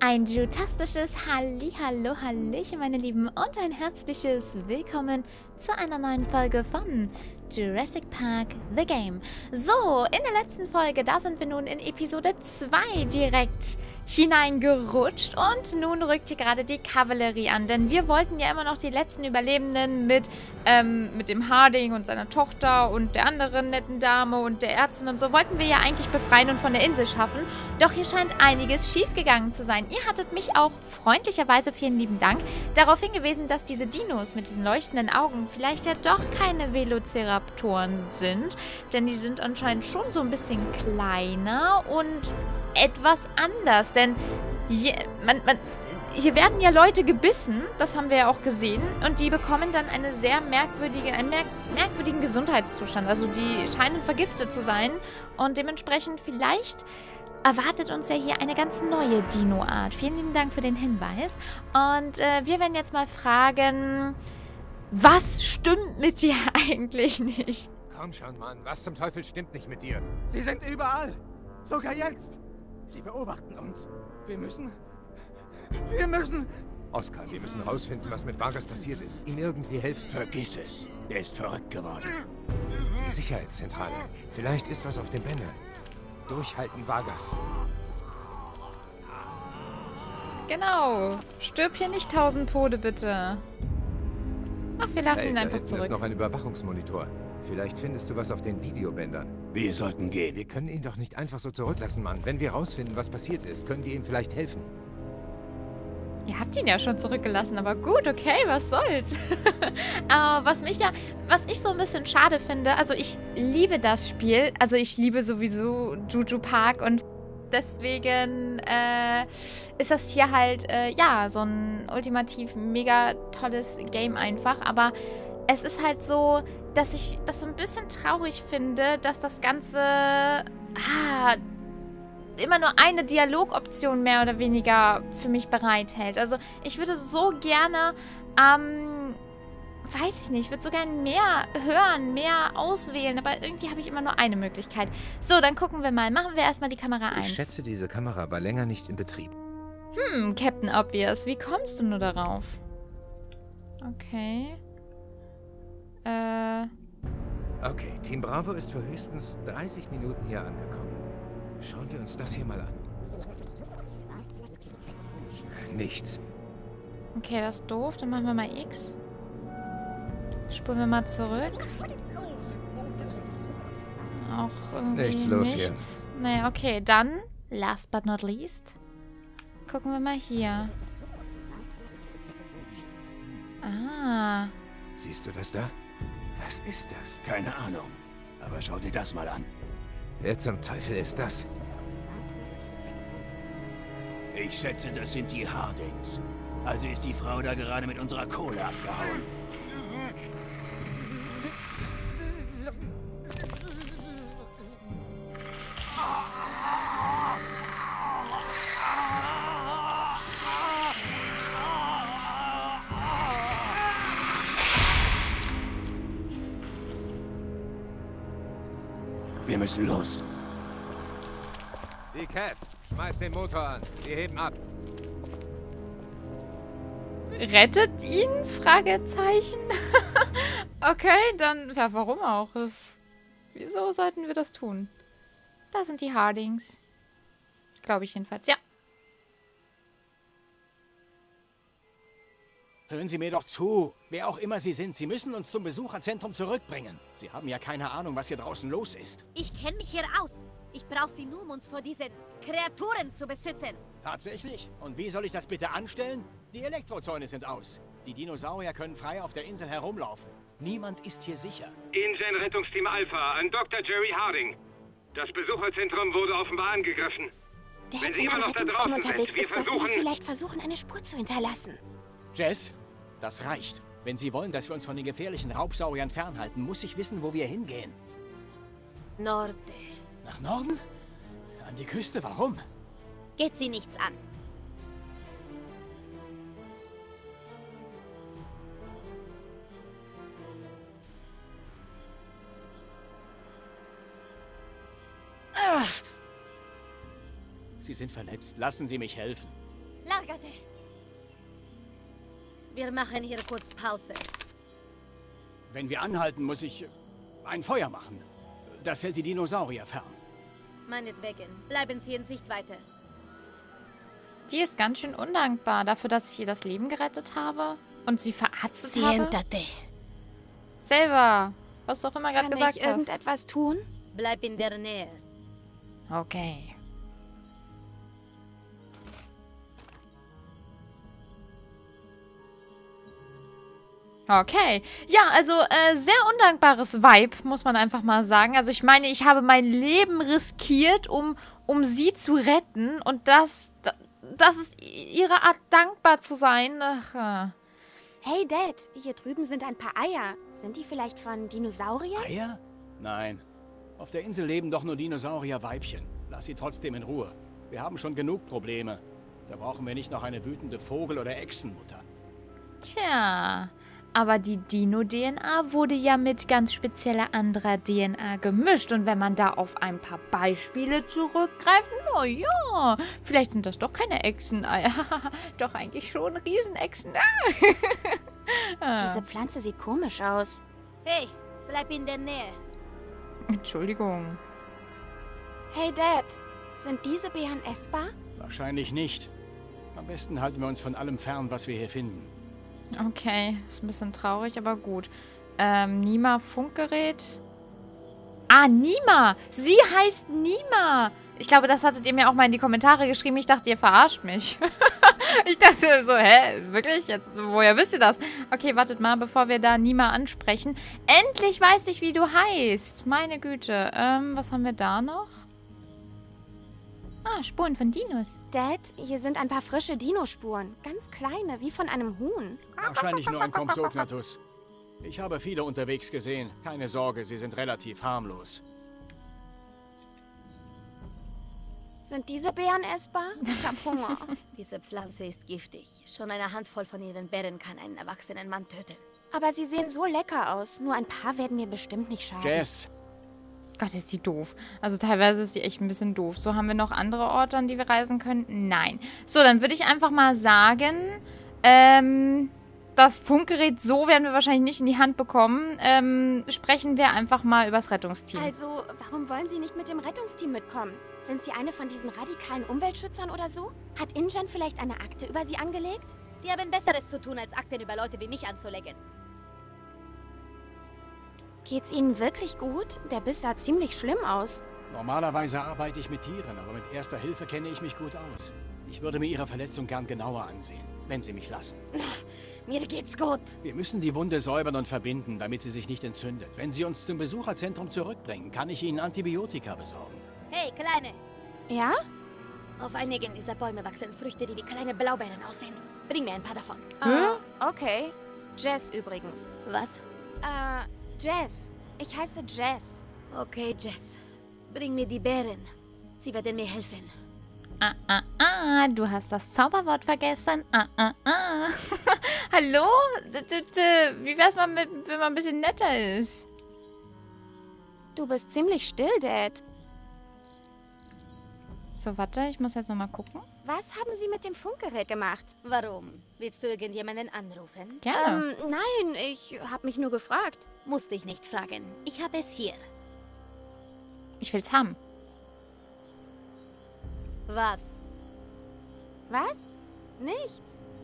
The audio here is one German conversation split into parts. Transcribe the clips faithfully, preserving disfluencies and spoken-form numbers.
Ein jutastisches Hallihallo, Hallöchen, meine Lieben, und ein herzliches Willkommen zu einer neuen Folge von Jurassic Park The Game. So, in der letzten Folge, da sind wir nun in Episode zwei direkt hineingerutscht und nun rückt hier gerade die Kavallerie an, denn wir wollten ja immer noch die letzten Überlebenden mit, ähm, mit dem Harding und seiner Tochter und der anderen netten Dame und der Ärztin und so, wollten wir ja eigentlich befreien und von der Insel schaffen, doch hier scheint einiges schiefgegangen zu sein. Ihr hattet mich auch freundlicherweise, vielen lieben Dank, darauf hingewiesen, dass diese Dinos mit diesen leuchtenden Augen vielleicht ja doch keine Velociraptoren sind, denn die sind anscheinend schon so ein bisschen kleiner und etwas anders, denn hier, man, man, hier werden ja Leute gebissen, das haben wir ja auch gesehen, und die bekommen dann eine sehr merkwürdige, einen merk merkwürdigen Gesundheitszustand, also die scheinen vergiftet zu sein und dementsprechend vielleicht erwartet uns ja hier eine ganz neue Dino-Art. Vielen lieben Dank für den Hinweis. Und äh, wir werden jetzt mal fragen, was stimmt mit dir eigentlich nicht? Komm schon, Mann. Was zum Teufel stimmt nicht mit dir? Sie sind überall. Sogar jetzt. Sie beobachten uns. Wir müssen... Wir müssen... Oscar, wir müssen rausfinden, was mit Vargas passiert ist. Ihm irgendwie helfen. Vergiss es. Er ist verrückt geworden. Die Sicherheitszentrale. Vielleicht ist was auf den Bändern. Durchhalten, Vargas. Genau. Stirb hier nicht tausend Tode, bitte. Ach, wir lassen Hey, ihn da einfach hinten zurück. ist noch ein Überwachungsmonitor. Vielleicht findest du was auf den Videobändern. Wir sollten gehen. Wir können ihn doch nicht einfach so zurücklassen, Mann. Wenn wir rausfinden, was passiert ist, können wir ihm vielleicht helfen. Ihr habt ihn ja schon zurückgelassen, aber gut, okay, was soll's. Aber was mich ja, was ich so ein bisschen schade finde, also ich liebe das Spiel, also ich liebe sowieso Juju Park und deswegen äh, ist das hier halt, äh, ja, so ein ultimativ mega tolles Game einfach, aber es ist halt so, dass ich das so ein bisschen traurig finde, dass das Ganze, ah, immer nur eine Dialogoption mehr oder weniger für mich bereithält. Also ich würde so gerne, ähm, weiß ich nicht, ich würde so gerne mehr hören, mehr auswählen, aber irgendwie habe ich immer nur eine Möglichkeit. So, dann gucken wir mal. Machen wir erstmal die Kamera eins. Ich schätze, diese Kamera war länger nicht in Betrieb. Hm, Captain Obvious, wie kommst du nur darauf? Okay. Äh... Okay, Team Bravo ist für höchstens dreißig Minuten hier angekommen. Schauen wir uns das hier mal an. Nichts. Okay, das ist doof. Dann machen wir mal X. Spulen wir mal zurück. Auch irgendwie Nichts los nichts. Nee, okay, dann, last but not least, gucken wir mal hier. Ah. Siehst du das da? Was ist das? Keine Ahnung. Aber schau dir das mal an. Wer zum Teufel ist das? Ich schätze, das sind die Hardings. Also ist die Frau da gerade mit unserer Kohle abgehauen. Wir müssen los. Die Cat, schmeiß den Motor an. Wir heben ab. Rettet ihn? Fragezeichen. Okay, dann, ja, warum auch? Das, wieso sollten wir das tun? Da sind die Hardings. Glaube ich jedenfalls, ja. Hören Sie mir doch zu. Wer auch immer Sie sind, Sie müssen uns zum Besucherzentrum zurückbringen. Sie haben ja keine Ahnung, was hier draußen los ist. Ich kenne mich hier aus. Ich brauche sie nur, um uns vor diesen Kreaturen zu beschützen. Tatsächlich? Und wie soll ich das bitte anstellen? Die Elektrozäune sind aus. Die Dinosaurier können frei auf der Insel herumlaufen. Niemand ist hier sicher. InGen-Rettungsteam Alpha an Doktor Jerry Harding. Das Besucherzentrum wurde offenbar angegriffen. Der Wenn hat Sie in immer einem noch da Rettungsteam draußen unterwegs sind, wir ist, sollten wir versuchen... vielleicht versuchen, eine Spur zu hinterlassen. Jess, das reicht. Wenn Sie wollen, dass wir uns von den gefährlichen Raubsauriern fernhalten, muss ich wissen, wo wir hingehen. Norte. Nach Norden? An die Küste, warum? Geht sie nichts an. Sie sind verletzt. Lassen Sie mich helfen. Lárgate. Wir machen hier kurz Pause. Wenn wir anhalten, muss ich ein Feuer machen. Das hält die Dinosaurier fern. Meinetwegen. Bleiben Sie in Sichtweite. Die ist ganz schön undankbar dafür, dass ich ihr das Leben gerettet habe und sie verarztet habe. Siéntate. Selber, was du auch immer gerade Kann gesagt ich hast. irgendetwas tun? Bleib in der Nähe. Okay. Okay. Ja, also äh, sehr undankbares Vibe, muss man einfach mal sagen. Also ich meine, ich habe mein Leben riskiert, um, um sie zu retten. Und das, das ist ihre Art, dankbar zu sein. Ach, äh. Hey, Dad, hier drüben sind ein paar Eier. Sind die vielleicht von Dinosauriern? Eier? Nein. Auf der Insel leben doch nur Dinosaurier-Weibchen. Lass sie trotzdem in Ruhe. Wir haben schon genug Probleme. Da brauchen wir nicht noch eine wütende Vogel- oder Echsenmutter. Tja, aber die Dino-D N A wurde ja mit ganz spezieller anderer D N A gemischt. Und wenn man da auf ein paar Beispiele zurückgreift, naja, vielleicht sind das doch keine Echseneier. Doch eigentlich schon Riesenechsen. Diese Pflanze sieht komisch aus. Hey, bleib in der Nähe. Entschuldigung. Hey, Dad, sind diese Beeren essbar? Wahrscheinlich nicht. Am besten halten wir uns von allem fern, was wir hier finden. Okay, ist ein bisschen traurig, aber gut. Ähm, Nima Funkgerät. Ah, Nima! Sie heißt Nima! Ich glaube, das hattet ihr mir auch mal in die Kommentare geschrieben. Ich dachte, ihr verarscht mich. Ich dachte so, hä? Wirklich? Jetzt, woher wisst ihr das? Okay, wartet mal, bevor wir da Nima ansprechen. Endlich weiß ich, wie du heißt. Meine Güte. Ähm, was haben wir da noch? Ah, Spuren von Dinos. Dad, hier sind ein paar frische Dinospuren. Ganz kleine, wie von einem Huhn. Wahrscheinlich nur ein Compsognathus. Ich habe viele unterwegs gesehen. Keine Sorge, sie sind relativ harmlos. Sind diese Beeren essbar? Ich hab Hunger. Diese Pflanze ist giftig. Schon eine Handvoll von ihren Beeren kann einen erwachsenen Mann töten. Aber sie sehen so lecker aus. Nur ein paar werden mir bestimmt nicht schaden. Jess! Gott, ist sie doof. Also teilweise ist sie echt ein bisschen doof. So, haben wir noch andere Orte, an die wir reisen können? Nein. So, dann würde ich einfach mal sagen, ähm, das Funkgerät so werden wir wahrscheinlich nicht in die Hand bekommen. Ähm, sprechen wir einfach mal über das Rettungsteam. Also, warum wollen Sie nicht mit dem Rettungsteam mitkommen? Sind Sie eine von diesen radikalen Umweltschützern oder so? Hat Injan vielleicht eine Akte über Sie angelegt? Die haben Besseres zu tun, als Akten über Leute wie mich anzulegen. Geht's Ihnen wirklich gut? Der Biss sah ziemlich schlimm aus. Normalerweise arbeite ich mit Tieren, aber mit Erster Hilfe kenne ich mich gut aus. Ich würde mir Ihre Verletzung gern genauer ansehen, wenn Sie mich lassen. Mir geht's gut. Wir müssen die Wunde säubern und verbinden, damit sie sich nicht entzündet. Wenn Sie uns zum Besucherzentrum zurückbringen, kann ich Ihnen Antibiotika besorgen. Hey, Kleine. Ja? Auf einigen dieser Bäume wachsen Früchte, die wie kleine Blaubeeren aussehen. Bring mir ein paar davon. Ah, okay. Jess übrigens. Was? Äh, Jess. Ich heiße Jess. Okay, Jess. Bring mir die Beeren. Sie werden mir helfen. Ah, ah, ah, du hast das Zauberwort vergessen. Ah, ah, ah. Hallo? D -d -d Wie wär's mal mit, wenn man ein bisschen netter ist? Du bist ziemlich still, Dad. So, warte, ich muss jetzt nochmal gucken. Was haben Sie mit dem Funkgerät gemacht? Warum? Willst du irgendjemanden anrufen? Gerne. Ähm, nein, ich habe mich nur gefragt. Musste ich nicht fragen. Ich habe es hier. Ich will's haben. Was? Was? Nichts.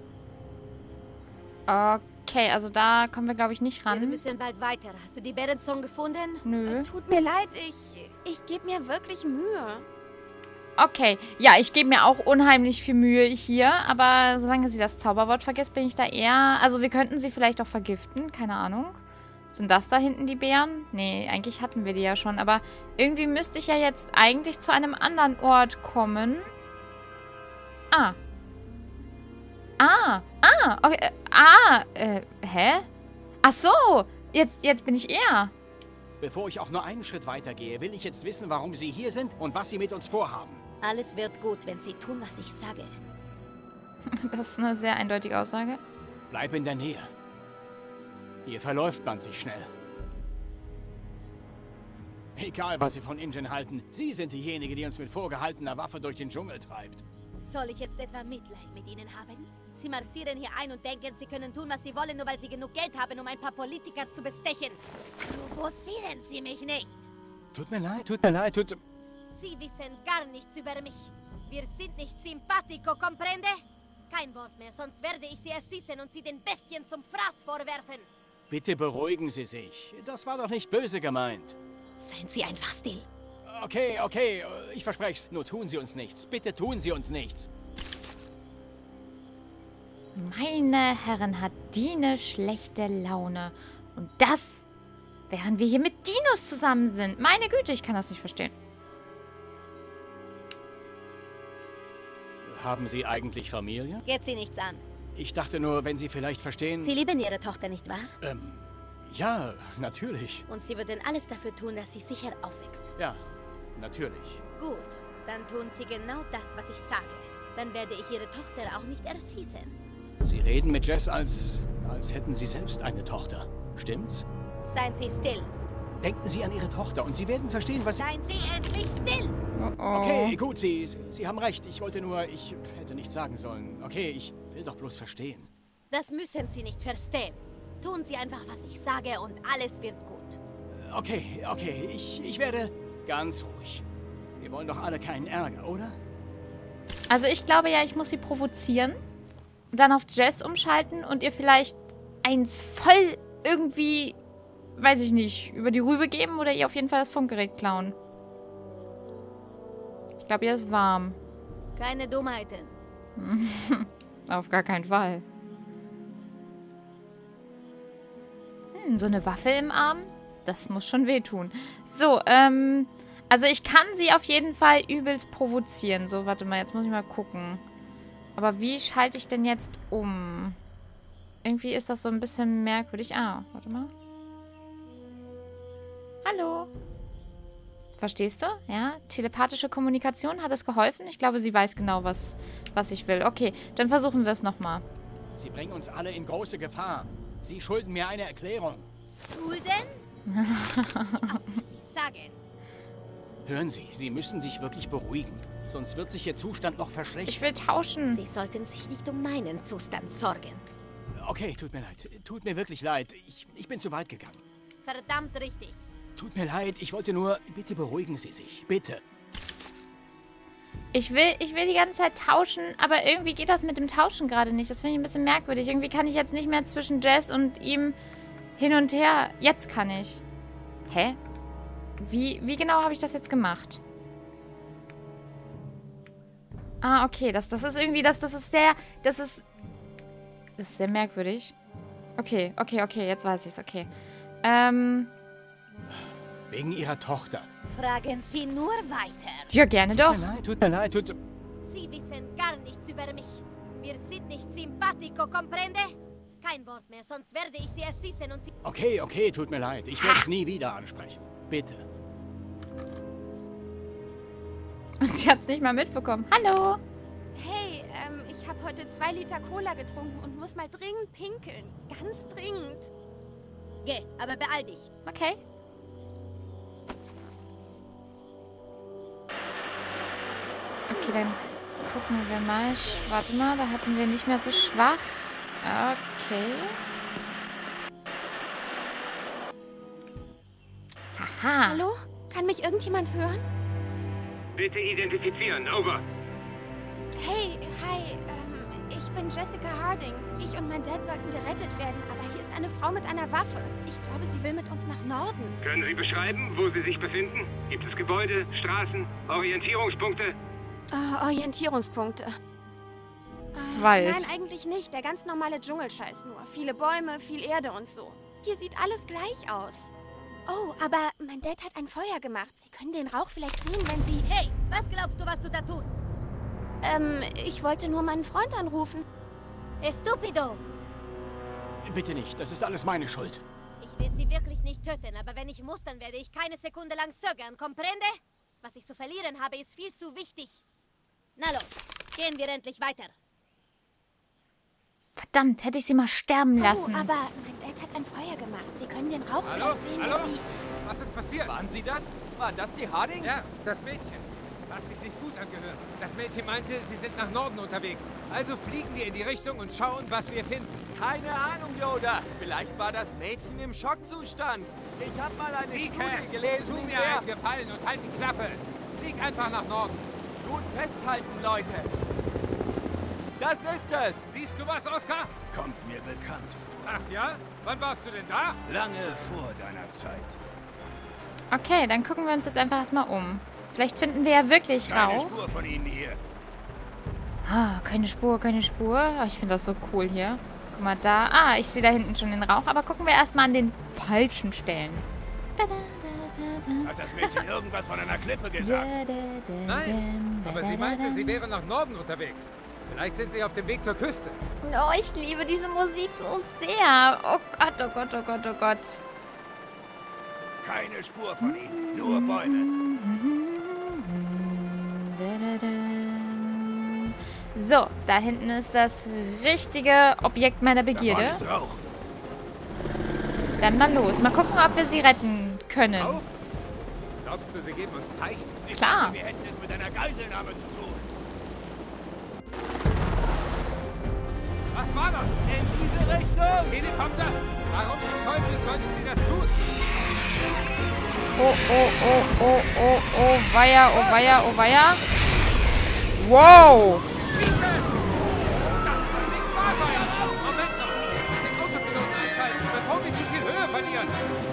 Okay, also da kommen wir, glaube ich, nicht Wir ran. müssen bald weiter. Hast du die Bärenzungen gefunden? Nö. Tut mir leid, ich, ich gebe mir wirklich Mühe. Okay, ja, ich gebe mir auch unheimlich viel Mühe hier, aber solange sie das Zauberwort vergisst, bin ich da eher... Also wir könnten sie vielleicht auch vergiften, keine Ahnung. Sind das da hinten die Bären? Nee, eigentlich hatten wir die ja schon, aber irgendwie müsste ich ja jetzt eigentlich zu einem anderen Ort kommen. Ah. Ah, ah, okay, äh, ah, äh, hä? Ach so, jetzt, jetzt bin ich eher... Bevor ich auch nur einen Schritt weiter gehe, will ich jetzt wissen, warum Sie hier sind und was Sie mit uns vorhaben. Alles wird gut, wenn sie tun, was ich sage. Das ist eine sehr eindeutige Aussage. Bleib in der Nähe. Hier verläuft man sich schnell. Egal, was Sie von Injin halten, Sie sind diejenige, die uns mit vorgehaltener Waffe durch den Dschungel treibt. Soll ich jetzt etwa Mitleid mit ihnen haben? Sie marschieren hier ein und denken, sie können tun, was sie wollen, nur weil sie genug Geld haben, um ein paar Politiker zu bestechen. Provozieren Sie mich nicht. Tut mir leid, tut mir leid, tut... Sie wissen gar nichts über mich. Wir sind nicht simpatico, comprende? Kein Wort mehr, sonst werde ich sie erschießen und sie den Bestien zum Fraß vorwerfen. Bitte beruhigen Sie sich. Das war doch nicht böse gemeint. Seien Sie einfach still. Okay, okay, ich verspreche es. Nur tun Sie uns nichts. Bitte tun Sie uns nichts. Meine Herren, hat die eine schlechte Laune. Und das, während wir hier mit Dinos zusammen sind. Meine Güte, ich kann das nicht verstehen. Haben Sie eigentlich Familie? Geht Sie nichts an. Ich dachte nur, wenn Sie vielleicht verstehen... Sie lieben Ihre Tochter, nicht wahr? Ähm, ja, natürlich. Und Sie würden alles dafür tun, dass sie sicher aufwächst. Ja, natürlich. Gut, dann tun Sie genau das, was ich sage. Dann werde ich Ihre Tochter auch nicht erschießen. Sie reden mit Jess, als, als hätten Sie selbst eine Tochter. Stimmt's? Seien Sie still. Denken Sie an Ihre Tochter und Sie werden verstehen, was... Seien Sie endlich still! Oh oh. Okay, gut, Sie, Sie haben recht. Ich wollte nur... Ich hätte nichts sagen sollen. Okay, ich will doch bloß verstehen. Das müssen Sie nicht verstehen. Tun Sie einfach, was ich sage und alles wird gut. Okay, okay, ich, ich werde ganz ruhig. Wir wollen doch alle keinen Ärger, oder? Also ich glaube ja, ich muss sie provozieren. Und dann auf Jess umschalten und ihr vielleicht eins voll irgendwie, weiß ich nicht, über die Rübe geben oder ihr auf jeden Fall das Funkgerät klauen. Ich glaube, ihr ist warm. Keine Dummheiten. Auf gar keinen Fall. Hm, so eine Waffe im Arm? Das muss schon wehtun. So, ähm, also ich kann sie auf jeden Fall übelst provozieren. So, warte mal, jetzt muss ich mal gucken. Aber wie schalte ich denn jetzt um? Irgendwie ist das so ein bisschen merkwürdig. Ah, warte mal. Hallo. Verstehst du? Ja, telepathische Kommunikation, hat es geholfen? Ich glaube, sie weiß genau, was, was ich will. Okay, dann versuchen wir es nochmal. Sie bringen uns alle in große Gefahr. Sie schulden mir eine Erklärung. Schulden? Auch was Sie sagen. Hören Sie, Sie müssen sich wirklich beruhigen. Sonst wird sich Ihr Zustand noch verschlechtern. Ich will tauschen. Sie sollten sich nicht um meinen Zustand sorgen. Okay, tut mir leid. Tut mir wirklich leid. Ich, ich bin zu weit gegangen. Verdammt richtig. Tut mir leid, ich wollte nur... Bitte beruhigen Sie sich. Bitte. Ich will, ich will die ganze Zeit tauschen, aber irgendwie geht das mit dem Tauschen gerade nicht. Das finde ich ein bisschen merkwürdig. Irgendwie kann ich jetzt nicht mehr zwischen Jess und ihm hin und her. Jetzt kann ich. Hä? Wie, wie genau habe ich das jetzt gemacht? Ah, okay. Das, das ist irgendwie, das, das ist sehr, das ist, das ist sehr merkwürdig. Okay, okay, okay. Jetzt weiß ich es. Okay. Ähm... Wegen Ihrer Tochter. Fragen Sie nur weiter. Ja, gerne doch. Tut mir leid, tut mir leid, tut... Sie wissen gar nichts über mich. Wir sind nicht simpatico, comprende? Kein Wort mehr, sonst werde ich Sie erschießen und Sie... Okay, okay, tut mir leid. Ich werde es nie wieder ansprechen. Bitte. Sie hat es nicht mal mitbekommen. Hallo. Hey, ähm, ich habe heute zwei Liter Cola getrunken und muss mal dringend pinkeln. Ganz dringend. Geh, aber beeil dich. Okay. Okay, dann gucken wir mal. Sch- Warte mal, da hatten wir nicht mehr so schwach. Okay. Haha. Hallo? Kann mich irgendjemand hören? Bitte identifizieren. Over. Hey, hi, ähm, ich bin Jessica Harding. Ich und mein Dad sollten gerettet werden, aber hier ist eine Frau mit einer Waffe. Ich glaube, sie will mit uns nach Norden. Können Sie beschreiben, wo Sie sich befinden? Gibt es Gebäude, Straßen, Orientierungspunkte? Äh, Orientierungspunkte. Äh, Wald. Nein, eigentlich nicht. Der ganz normale Dschungelscheiß nur. Viele Bäume, viel Erde und so. Hier sieht alles gleich aus. Oh, aber mein Dad hat ein Feuer gemacht. Sie können den Rauch vielleicht sehen, wenn Sie... Hey, was glaubst du, was du da tust? Ähm, ich wollte nur meinen Freund anrufen. Estupido! Bitte nicht, das ist alles meine Schuld. Ich will Sie wirklich nicht töten, aber wenn ich muss, dann werde ich keine Sekunde lang zögern, comprende? Was ich zu verlieren habe, ist viel zu wichtig. Na los, gehen wir endlich weiter. Verdammt, hätte ich sie mal sterben lassen. Oh, aber mein Dad hat ein Feuer gemacht. Sie können den Rauch Hallo? vielleicht sehen, Hallo? wenn Sie... Was ist passiert? Waren Sie das? Waren das die Hardings? Ja, das Mädchen. Hat sich nicht gut angehört. Das Mädchen meinte, sie sind nach Norden unterwegs. Also fliegen wir in die Richtung und schauen, was wir finden. Keine Ahnung, Yoda. Vielleicht war das Mädchen im Schockzustand. Ich habe mal eine Dike, Studie gelesen. tu in mir der- einen Gefallen und halt die Klappe. Flieg einfach nach Norden. Gut festhalten, Leute. Das ist es. Siehst du was, Oskar? Kommt mir bekannt vor. Ach ja? Wann warst du denn da? Lange vor deiner Zeit. Okay, dann gucken wir uns jetzt einfach erstmal um. Vielleicht finden wir ja wirklich Keine Rauch. Spur von ihnen hier. Ah, keine Spur, keine Spur. Oh, ich finde das so cool hier. Guck mal da. Ah, ich sehe da hinten schon den Rauch. Aber gucken wir erstmal an den falschen Stellen. Hat das Mädchen irgendwas von einer Klippe gesagt? Nein, aber sie meinte, sie wäre nach Norden unterwegs. Vielleicht sind sie auf dem Weg zur Küste. Oh, ich liebe diese Musik so sehr. Oh Gott, oh Gott, oh Gott, oh Gott. Keine Spur von ihnen, nur Bäume. So, da hinten ist das richtige Objekt meiner Da Begierde. ist Rauch. Dann mal los. Mal gucken, ob wir sie retten können. Auch? Glaubst du, sie geben uns Zeichen? Ich Klar. dachte, wir hätten es mit einer Geiselnahme zu tun. Was war das? In diese Richtung. Helikopter? Warum zum Teufel sollten sie das tun? Oh, oh, oh, oh, oh, oh, weia, oh, weia, oh, weia. Wow. Das kann nicht wahr sein. Moment noch. Den Autopiloten anzeigen, bevor wir zu viel Höhe verlieren.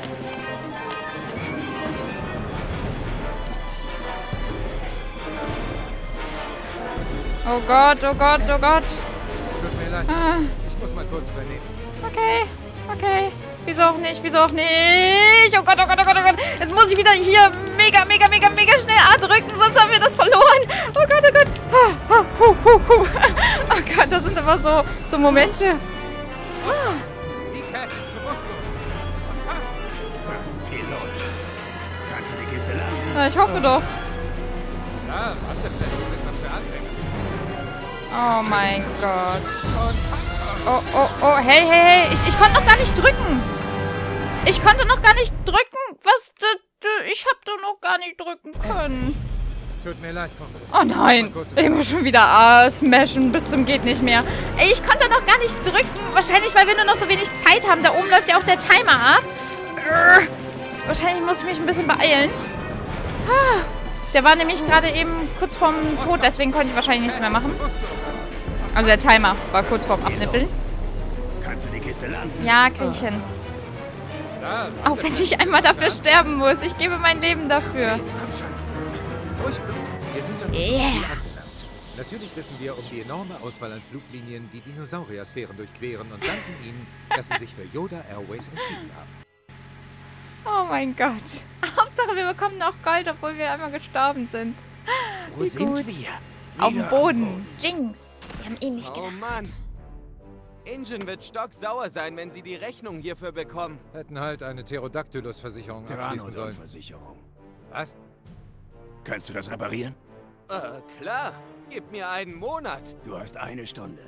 Oh Gott, oh Gott, oh Gott. Tut mir leid. Ah, Ich muss mal kurz übernehmen. okay, okay. Wieso auch nicht, wieso auch nicht? Oh Gott, oh Gott, oh Gott, oh Gott. Jetzt muss ich wieder hier mega, mega, mega, mega schnell A drücken, sonst haben wir das verloren. Oh Gott, oh Gott. Oh, oh, hu, hu, hu. Oh Gott, das sind aber so, so Momente. Die Cat ist bewusstlos. Oskar? Pilot. Kannst du die Kiste landen? Na, ich hoffe doch. Ja, Wandeflächen sind was für Anfänger. Oh mein Gott. Oh, oh, oh, hey, hey, hey. Ich, ich konnte noch gar nicht drücken. Ich konnte noch gar nicht drücken. Was? Ich hab doch noch gar nicht drücken können. Tut mir leid, komm. Oh nein. Ich muss schon wieder ah, smashen bis zum geht nicht mehr. Ey, ich konnte noch gar nicht drücken. Wahrscheinlich, weil wir nur noch so wenig Zeit haben. Da oben läuft ja auch der Timer ab. Wahrscheinlich muss ich mich ein bisschen beeilen. Der war nämlich gerade eben kurz vorm Tod. Deswegen konnte ich wahrscheinlich nichts mehr machen. Also der Timer war kurz vorm Abnippeln. Kannst du die Kiste landen? Ja, krieg ich hin. Ja, Auch wenn ich einmal dafür sterben muss. Ich gebe mein Leben dafür. Jetzt komm schon. Ruhig, Blut. Wir sind am Yeah. Ziel angelangt. Natürlich wissen wir um die enorme Auswahl an Fluglinien, die Dinosaurier-Sphären durchqueren und danken ihnen, dass sie sich für Yoda Airways entschieden haben. Oh mein Gott. Hauptsache, wir bekommen noch Gold, obwohl wir einmal gestorben sind. Wo Wie sind gut. wir? Auf dem Wieder am Boden. Jinx. Wir haben eh nicht Oh gedacht. Mann. Ingen wird stocksauer sein, wenn sie die Rechnung hierfür bekommen. Hätten halt eine Pterodactylus-Versicherung abschließen sollen. Versicherung. Was? Kannst du das reparieren? Äh, klar. Gib mir einen Monat. Du hast eine Stunde.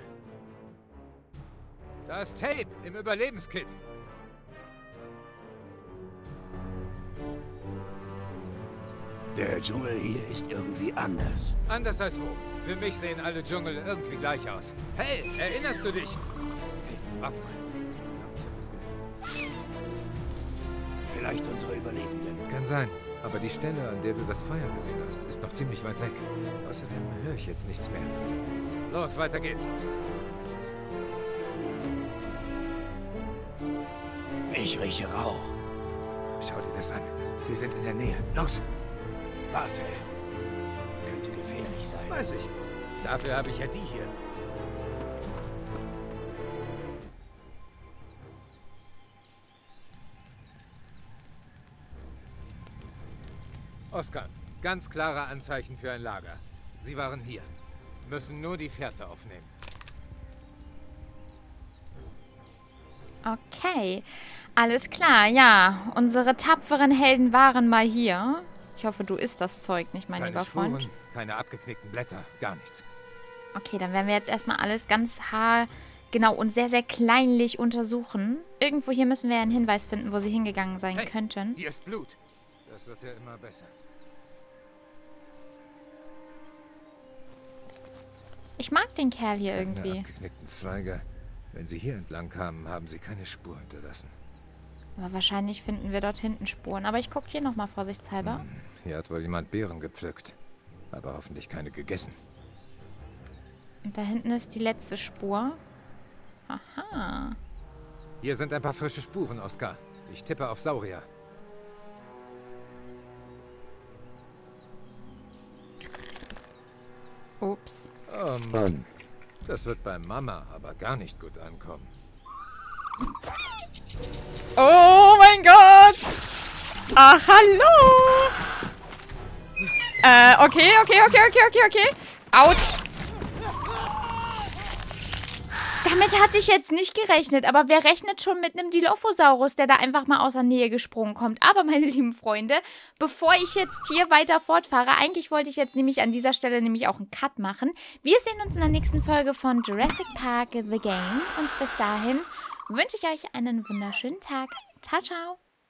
Da ist Tape im Überlebenskit. Der Dschungel hier ist irgendwie anders. Anders als wo. Für mich sehen alle Dschungel irgendwie gleich aus. Hey, erinnerst du dich? Hey, warte mal. Ich glaube, ich habe was gehört. Vielleicht unsere Überlebenden. Kann sein. Aber die Stelle, an der du das Feuer gesehen hast, ist noch ziemlich weit weg. Außerdem höre ich jetzt nichts mehr. Los, weiter geht's. Ich rieche Rauch. Schau dir das an. Sie sind in der Nähe. Los! Warte. Könnte gefährlich sein. Weiß ich. Dafür habe ich ja die hier. Oskar, ganz klare Anzeichen für ein Lager. Sie waren hier. Müssen nur die Fährte aufnehmen. Okay. Alles klar, ja. Unsere tapferen Helden waren mal hier. Ich hoffe, du isst das Zeug nicht, mein Keine lieber Freund. Spuren, keine abgeknickten Blätter, gar nichts. Okay, dann werden wir jetzt erstmal alles ganz haargenau und sehr, sehr kleinlich untersuchen. Irgendwo hier müssen wir einen Hinweis finden, wo sie hingegangen sein Hey, könnten. hier ist Blut. Das wird ja immer besser. Ich mag den Kerl hier Keine irgendwie. abgeknickten Zweige. Wenn sie hier entlang kamen, haben sie keine Spur hinterlassen. Aber wahrscheinlich finden wir dort hinten Spuren. Aber ich gucke hier nochmal vorsichtshalber. Hm, hier hat wohl jemand Beeren gepflückt. Aber hoffentlich keine gegessen. Und da hinten ist die letzte Spur. Aha. Hier sind ein paar frische Spuren, Oskar. Ich tippe auf Saurier. Ups. Oh Mann. Das wird bei Mama aber gar nicht gut ankommen. Oh mein Gott! Ach, hallo! Äh, okay, okay, okay, okay, okay, okay. Autsch! Damit hatte ich jetzt nicht gerechnet, aber wer rechnet schon mit einem Dilophosaurus, der da einfach mal aus der Nähe gesprungen kommt? Aber, meine lieben Freunde, bevor ich jetzt hier weiter fortfahre, eigentlich wollte ich jetzt nämlich an dieser Stelle nämlich auch einen Cut machen. Wir sehen uns in der nächsten Folge von Jurassic Park The Game und bis dahin wünsche ich euch einen wunderschönen Tag. Ciao, ciao!